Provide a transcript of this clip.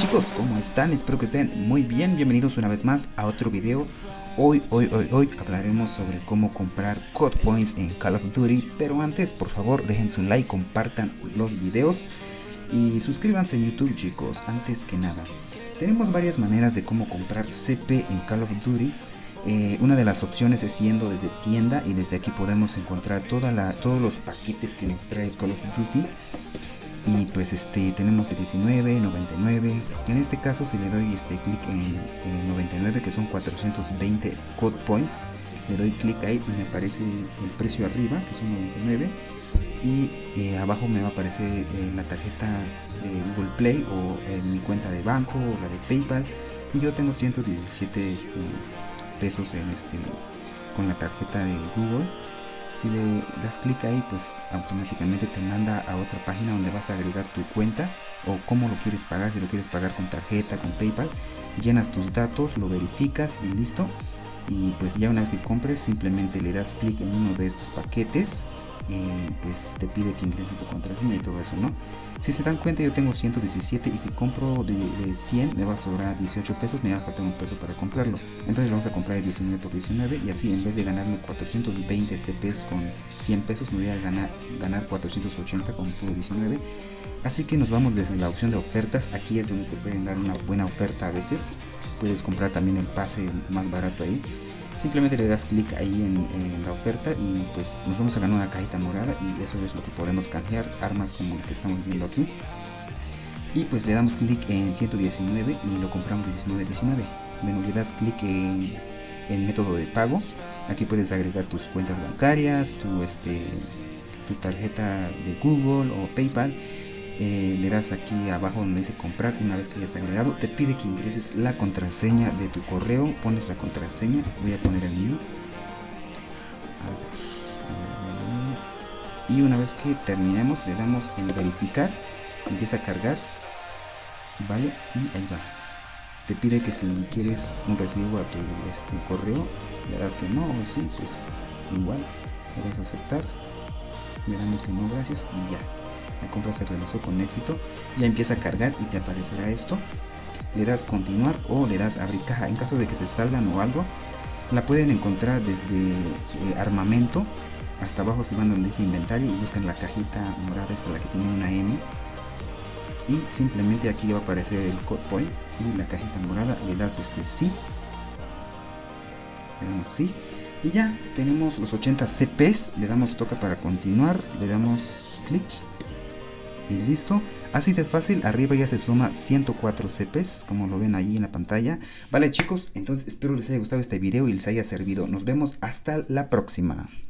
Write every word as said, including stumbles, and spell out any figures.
chicos, ¿cómo están? Espero que estén muy bien. Bienvenidos una vez más a otro video. Hoy, hoy, hoy, hoy hablaremos sobre cómo comprar code points en Call of Duty. Pero antes, por favor, dejen su like, compartan los videos y suscríbanse en YouTube, chicos. Antes que nada, tenemos varias maneras de cómo comprar C P en Call of Duty. Eh, una de las opciones es yendo desde tienda, y desde aquí podemos encontrar toda la, todos los paquetes que nos trae Call of Duty. Y pues este tenemos de diecinueve, noventa y nueve. En este caso, si le doy este clic en, en noventa y nueve, que son cuatrocientos veinte code points, le doy clic ahí y me aparece el precio arriba, que son noventa y nueve, y eh, abajo me va a aparecer eh, la tarjeta de Google Play o eh, mi cuenta de banco o la de PayPal, y yo tengo ciento diecisiete este, pesos en este con la tarjeta de Google. Si le das clic ahí, pues automáticamente te manda a otra página donde vas a agregar tu cuenta o cómo lo quieres pagar. Si lo quieres pagar con tarjeta, con PayPal, llenas tus datos, lo verificas y listo. Y pues ya una vez que compres, simplemente le das clic en uno de estos paquetes y pues te pide que ingreses tu contraseña y todo eso, ¿no? Si se dan cuenta, yo tengo ciento diecisiete, y si compro de, de cien me va a sobrar dieciocho pesos, me va a faltar un peso para comprarlo. Entonces vamos a comprar el diecinueve por diecinueve, y así en vez de ganarme cuatrocientos veinte C Ps con cien pesos, me voy a ganar, ganar cuatrocientos ochenta con puro diecinueve. Así que nos vamos desde la opción de ofertas. Aquí es donde te pueden dar una buena oferta a veces. Puedes comprar también el pase más barato ahí. Simplemente le das clic ahí en, en la oferta y pues nos vamos a ganar una cajita morada, y eso es lo que podemos canjear, armas como el que estamos viendo aquí. Y pues le damos clic en ciento diecinueve y lo compramos diecinueve diecinueve. Bueno, le das clic en el método de pago. Aquí puedes agregar tus cuentas bancarias, tu, este, tu tarjeta de Google o PayPal. Eh, le das aquí abajo donde dice comprar. Una vez que hayas agregado, te pide que ingreses la contraseña de tu correo. Pones la contraseña, voy a poner el mío. A ver, a ver. Y una vez que terminemos, le damos en verificar. Empieza a cargar, vale, y ahí va. Te pide que si quieres un recibo a tu este, correo, le das que no, o sí, pues igual, le das a aceptar, le damos que no, gracias, y ya. La compra se realizó con éxito. Ya empieza a cargar y te aparecerá esto. Le das continuar o le das abrir caja. En caso de que se salgan o algo, la pueden encontrar desde eh, armamento hasta abajo. Si van donde dice inventario y buscan la cajita morada, esta, la que tiene una M, y simplemente aquí va a aparecer el code point y la cajita morada. Le das este sí, le damos sí, y ya tenemos los ochenta C Ps. Le damos toca para continuar, le damos clic y listo. Así de fácil. Arriba ya se suma ciento cuatro C Ps, como lo ven ahí en la pantalla. Vale, chicos, entonces espero les haya gustado este video y les haya servido. Nos vemos hasta la próxima.